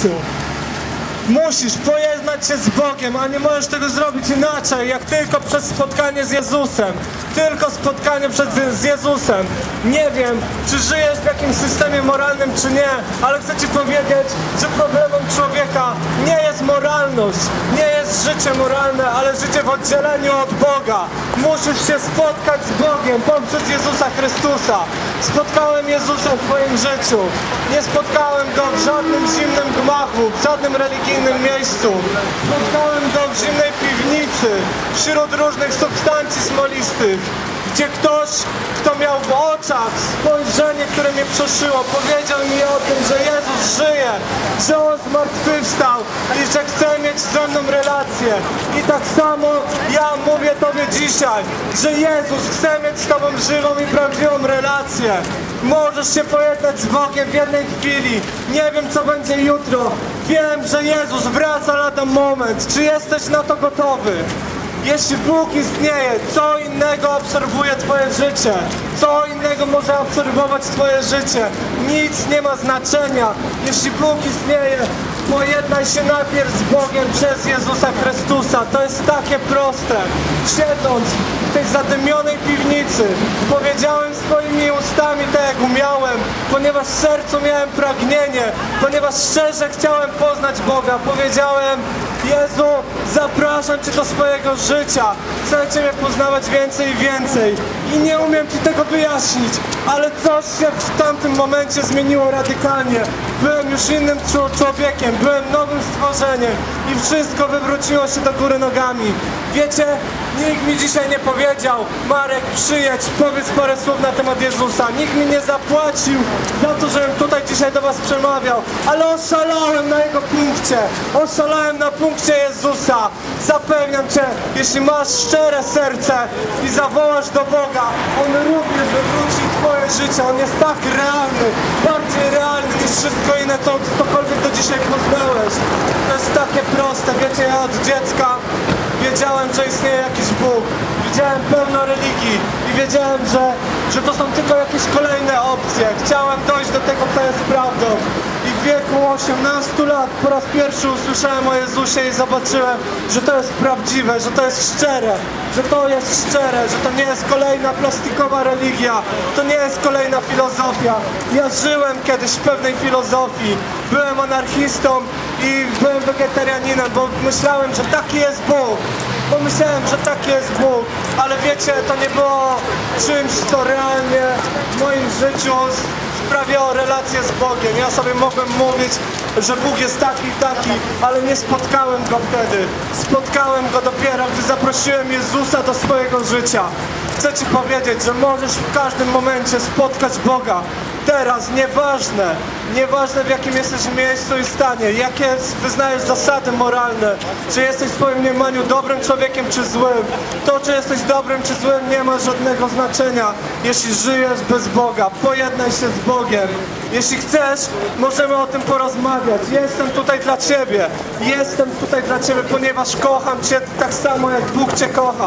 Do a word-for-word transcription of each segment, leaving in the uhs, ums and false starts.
Musisz pojednać się z Bogiem, a nie możesz tego zrobić inaczej, jak tylko przez spotkanie z Jezusem. Tylko spotkanie przed, z Jezusem. Nie wiem, czy żyjesz w jakimś systemie moralnym, czy nie, ale chcę Ci powiedzieć, że problemem człowieka nie jest moralność, nie jest życie moralne, ale życie w oddzieleniu od Boga. Musisz się spotkać z Bogiem poprzez Jezusa Chrystusa. Spotkałem Jezusa w swoim życiu. Nie spotkałem Go w żadnym zimnym gmachu, w żadnym religijnym miejscu. Spotkałem Go w zimnej piwnicy, wśród różnych substancji smolistych, gdzie ktoś, kto miał w oczach spojrzenie, które mnie przeszyło, powiedział mi o tym, że Jezus żyje, że On zmartwychwstał i że chce mieć ze mną relację. I tak samo ja mówię Tobie dzisiaj, że Jezus chce mieć z Tobą żywą i prawdziwą relację. Możesz się pojednać z Bogiem w jednej chwili. Nie wiem, co będzie jutro. Wiem, że Jezus wraca lada moment. Czy jesteś na to gotowy? Jeśli Bóg istnieje, co innego obserwuje Twoje życie? Co innego może obserwować Twoje życie? Nic nie ma znaczenia. Jeśli Bóg istnieje, pojednaj się najpierw z Bogiem przez Jezusa Chrystusa. To jest takie proste. Siedząc w tej zadymionej piwnicy, powiedziałem swoimi ustami tak jak umiałem, ponieważ w sercu miałem pragnienie, ponieważ szczerze chciałem poznać Boga. Powiedziałem: Jezu, zapraszam Cię do swojego życia. Chcę Ciebie poznawać więcej i więcej. I nie umiem Ci tego wyjaśnić, ale coś się w tamtym momencie zmieniło radykalnie. Byłem już innym człowiekiem, byłem nowym stworzeniem i wszystko wywróciło się do góry nogami. Wiecie, nikt mi dzisiaj nie powiedział: Marek, przyjedź, powiedz parę słów na temat Jezusa. Nikt mi nie zapłacił za to, żebym tutaj dzisiaj do Was przemawiał, ale oszalałem na Jego punkcie. Oszalałem na punkcie Jezusa. Zapewniam Cię, jeśli masz szczere serce i zawołasz do Boga, On również wywróci Twoje życie. On jest tak realny, bardziej realny niż wszystko inne, co cokolwiek do dzisiaj poznałeś. To jest takie proste. Wiecie, ja od dziecka wiedziałem, że istnieje jakiś Bóg. Widziałem pełno religii i wiedziałem, że, że to są tylko jakieś kolejne opcje. Chciałem dojść do tego, co jest prawdą. I w wieku osiemnastu lat po raz pierwszy usłyszałem o Jezusie i zobaczyłem, że to jest prawdziwe, że to jest szczere, że to jest szczere, że to nie jest kolejna plastikowa religia, to nie jest kolejna filozofia. Ja żyłem kiedyś w pewnej filozofii, byłem anarchistą i byłem wegetarianinem, bo myślałem, że taki jest Bóg. Pomyślałem, że taki jest Bóg, ale wiecie, to nie było czymś, co realnie w moim życiu sprawiało relację z Bogiem. Ja sobie mogłem mówić, że Bóg jest taki i taki, ale nie spotkałem Go wtedy. Spotkałem Go dopiero, gdy zaprosiłem Jezusa do swojego życia. Chcę Ci powiedzieć, że możesz w każdym momencie spotkać Boga. Teraz, nieważne, nieważne w jakim jesteś miejscu i stanie, jakie wyznajesz zasady moralne, czy jesteś w swoim mniemaniu dobrym człowiekiem czy złym, to czy jesteś dobrym czy złym nie ma żadnego znaczenia, jeśli żyjesz bez Boga. Pojednaj się z Bogiem. Jeśli chcesz, możemy o tym porozmawiać. Jestem tutaj dla Ciebie. Jestem tutaj dla Ciebie, ponieważ kocham Cię tak samo, jak Bóg Cię kocha.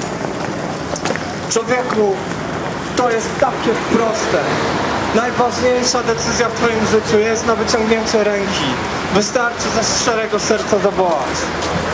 Człowieku, to jest takie proste. Najważniejsza decyzja w Twoim życiu jest na wyciągnięcie ręki. Wystarczy ze szczerego serca zawołać.